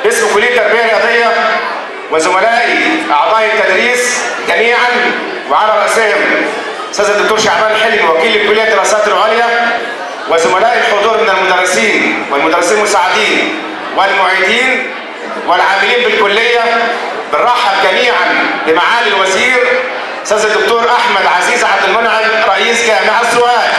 باسم كلية التربية الرياضية وزملائي أعضاء التدريس جميعا، وعلى رأسهم أستاذ الدكتور شعبان الحلمي وكيل كلية الدراسات العليا، وزملائي الحضور من المدرسين والمدرسين المساعدين والمعيدين والعاملين بالكلية، بنرحب جميعا بمعالي الوزير أستاذ الدكتور أحمد عزيز عبد المنعم رئيس جامعة سوهاج.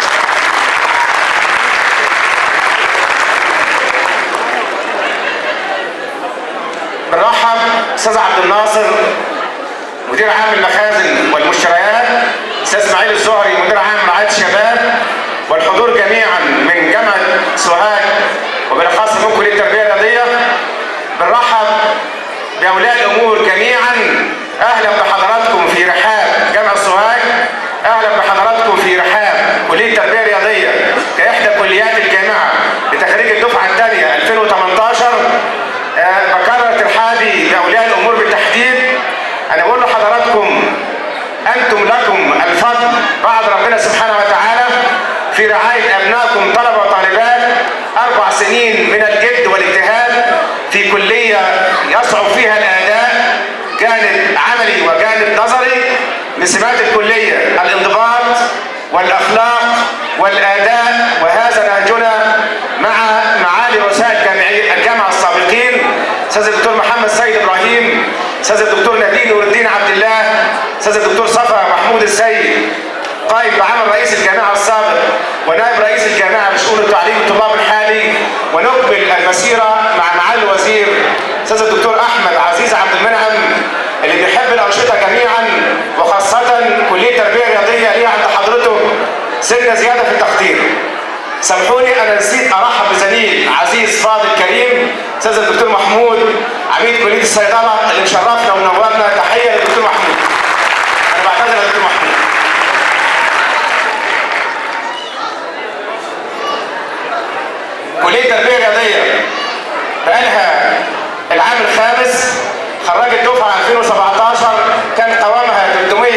بنرحب أستاذ عبد الناصر مدير عام المخازن والمشتريات، أستاذ اسماعيل الزهري مدير عام رعاية الشباب، والحضور جميعا من جامعة سوهاج وبالأخص من كلية التربية الرياضية. بنرحب بأولياء الأمور جميعا، أهلا بحضراتكم في رحاب جامعة سوهاج، أهلا بحضراتكم في رحاب كلية التربية الرياضية كإحدى كليات الجامعة لتخريج الدفعة الثانية 2018. بكرر ترحابي بأولياء الأمور بالتحديد. أنا بقول لحضراتكم أنتم لكم الفضل بعد ربنا سبحانه وتعالى في رعاية أبنائكم طلبة وطالبات 4 سنين من الجد والاجتهاد في كلية يصعب فيها الأداء، جانب عملي وجانب نظري. لسمات الكلية الانضباط والأخلاق والأداء، وهذا نهجنا مع معالي رؤساء الجامعة السابقين أستاذ الدكتور محمد سيد إبراهيم، أستاذ الدكتور نبيل نور الدين عبد الله، أستاذ الدكتور صفا محمود السيد قائد بعمل رئيس الجامعة السابق ونائب رئيس الجامعة بشؤون التعليم الطلاب الحالي. ونكمل المسيرة مع معالي الوزير أستاذ الدكتور أحمد عزيز عبد المنعم اللي بيحب الأنشطة جميعا، وخاصة كلية التربية الرياضية ليه عند حضرته سنة زيادة في التقدير. سامحوني أنا نسيت أرحب بزميل عزيز فاضل كريم أستاذ الدكتور محمود عميد كلية الصيدلة اللي مشرفنا ومنورنا. تحية للدكتور محمود. أنا بعتذر للدكتور محمود. كلية التربية الرياضية بقالها العام الخامس، خرجت دفعة 2017 كان قوامها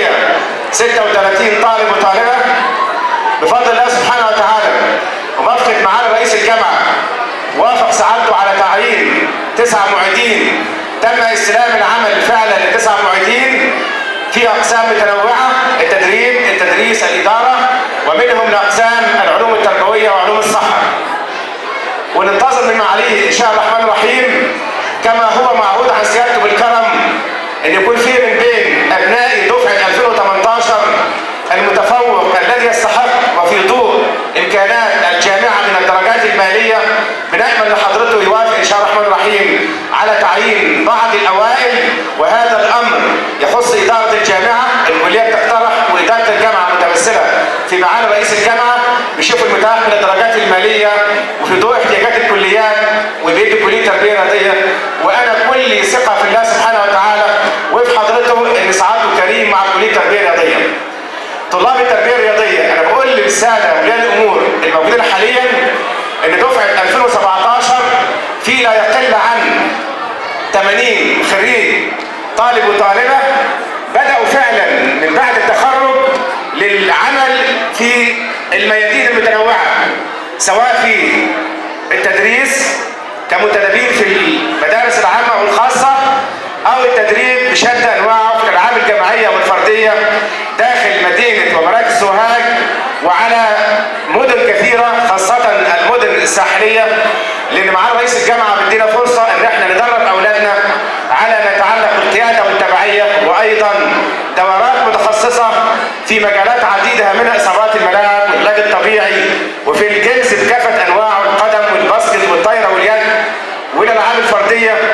336 طالب وطالبة. بفضل الله سبحانه وتعالى وموافقة معالي رئيس الجامعة وافق سعادته على تعيين 9 معيدين. تم استلام العمل فعلا ل9 معيدين في أقسام متنوعة: التدريب، التدريس، الإدارة، ومنهم لأقسام العلوم التربوية وعلوم الصحة. وننتظر من معاليه إن شاء الله الرحمن الرحيم كما هو معهود عن سيادته بالكرم أن يكون في من بين أبناء دفعة 2018 المتفوق الذي يستحق، وفي ضوء إمكانات الجامعة من الدرجات المالية بنأمل لحضرته يوافق إن شاء الله الرحمن الرحيم على تعيين بعض الأوائل. وهذا الأمر يخص إدارة الجامعة، الكليات تقترح وإدارة الجامعة متمثلة في معالي رئيس الجامعة بيشوف المتاح من الدرجات المالية وفي ضوء احتياجات الكليات وبيدي كلية التربية الرياضية. وأنا كل ثقة في الله سبحانه وتعالى وفي حضرته إن سعادته كريم مع كلية التربية الرياضية. طلاب التربية الرياضية أنا بقول للسادة أولياء الأمور الموجودين حاليا إن دفعة 2017 في لا يقل عن 80 خريج طالب وطالبة بدأوا فعلا من بعد التخرج للعمل في الميادين المتنوعة، سواء في التدريس كمنتدبين في المدارس العامة والخاصة، أو التدريب بشتى أنواعه في الألعاب الجماعية والفردية داخل مدينة ومراكز سوهاج وعلى مدن كثيرة، خاصة المدن الساحلية، لأن معالي رئيس الجامعة بيدينا فرصة إن احنا ندرب أولادنا على ما يتعلق بالقيادة والتبعية، وأيضا دورات متخصصة في مجالات عديدة منها إصابات الملاعب والعلاج الطبيعي وفي الجنس بكافة أنواعه، القدم والباسكت والطايرة واليد والألعاب الفردية.